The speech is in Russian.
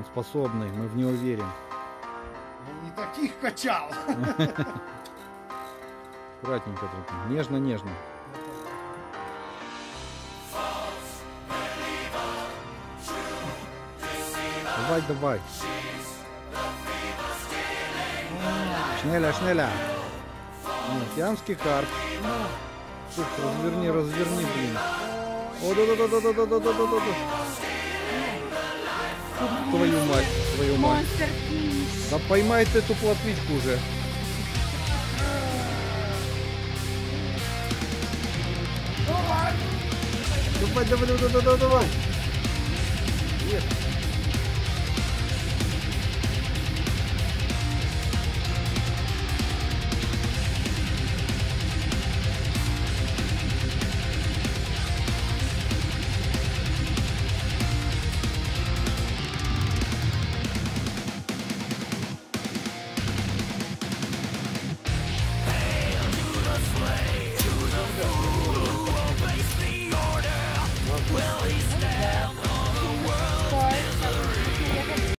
способный, мы в него верим. Он не таких качал. Аккуратненько только, нежно-нежно. Давай, давай. Шнеля, шнеля. Сиамский карп. Ух, разверни, разверни, блин. О, да-да-да-да-да-да-да-да-да. Твою мать, твою мать. Monster Fish. Да поймай ты эту плотвичку уже. Давай, давай, давай, давай, давай. Нет.